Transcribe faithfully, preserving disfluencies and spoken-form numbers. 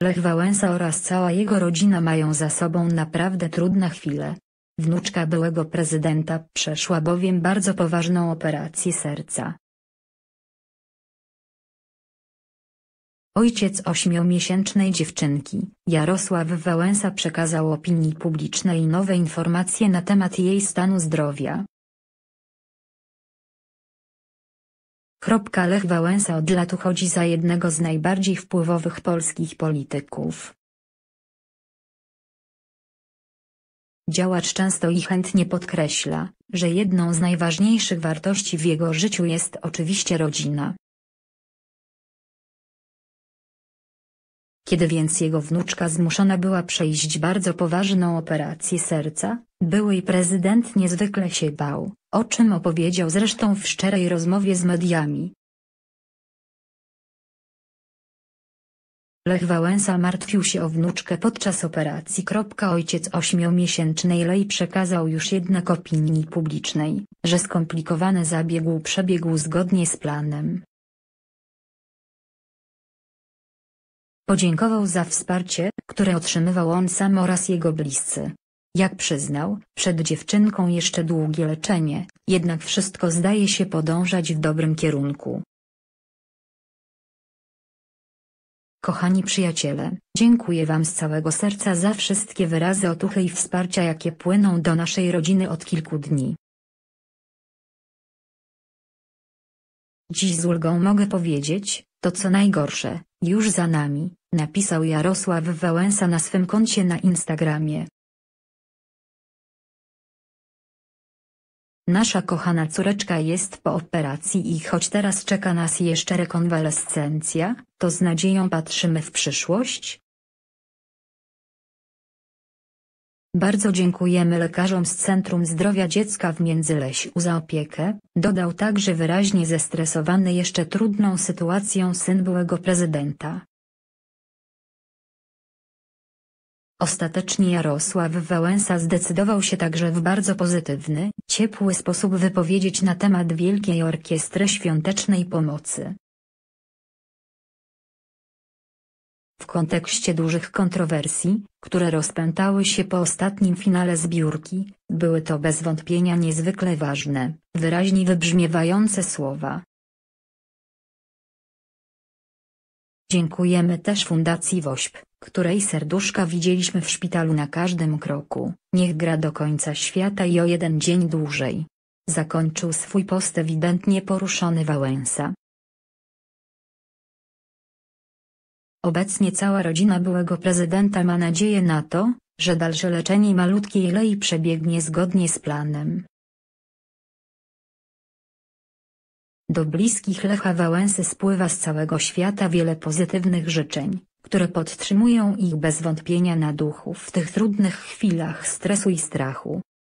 Lech Wałęsa oraz cała jego rodzina mają za sobą naprawdę trudne chwile. Wnuczka byłego prezydenta przeszła bowiem bardzo poważną operację serca. Ojciec ośmiomiesięcznej dziewczynki, Jarosław Wałęsa, przekazał opinii publicznej nowe informacje na temat jej stanu zdrowia. Lech Wałęsa od lat uchodzi za jednego z najbardziej wpływowych polskich polityków. Działacz często i chętnie podkreśla, że jedną z najważniejszych wartości w jego życiu jest oczywiście rodzina. Kiedy więc jego wnuczka zmuszona była przejść bardzo poważną operację serca, były prezydent niezwykle się bał, o czym opowiedział zresztą w szczerej rozmowie z mediami. Lech Wałęsa martwił się o wnuczkę podczas operacji. Ojciec ośmiomiesięcznej Lei przekazał już jednak opinii publicznej, że skomplikowany zabieg przebiegł zgodnie z planem. Podziękował za wsparcie, które otrzymywał on sam oraz jego bliscy. Jak przyznał, przed dziewczynką jeszcze długie leczenie, jednak wszystko zdaje się podążać w dobrym kierunku. Kochani przyjaciele, dziękuję Wam z całego serca za wszystkie wyrazy otuchy i wsparcia, jakie płyną do naszej rodziny od kilku dni. Dziś z ulgą mogę powiedzieć, to co najgorsze, już za nami, napisał Jarosław Wałęsa na swym koncie na Instagramie. Nasza kochana córeczka jest po operacji i choć teraz czeka nas jeszcze rekonwalescencja, to z nadzieją patrzymy w przyszłość. Bardzo dziękujemy lekarzom z Centrum Zdrowia Dziecka w Międzylesiu za opiekę, dodał także wyraźnie zestresowany jeszcze trudną sytuacją syn byłego prezydenta. Ostatecznie Jarosław Wałęsa zdecydował się także w bardzo pozytywny, ciepły sposób wypowiedzieć na temat Wielkiej Orkiestry Świątecznej Pomocy. W kontekście dużych kontrowersji, które rozpętały się po ostatnim finale zbiórki, były to bez wątpienia niezwykle ważne, wyraźnie wybrzmiewające słowa. Dziękujemy też Fundacji WOŚP, której serduszka widzieliśmy w szpitalu na każdym kroku. Niech gra do końca świata i o jeden dzień dłużej. Zakończył swój post ewidentnie poruszony Wałęsa. Obecnie cała rodzina byłego prezydenta ma nadzieję na to, że dalsze leczenie malutkiej Lei przebiegnie zgodnie z planem. Do bliskich Lecha Wałęsy spływa z całego świata wiele pozytywnych życzeń, które podtrzymują ich bez wątpienia na duchu w tych trudnych chwilach stresu i strachu.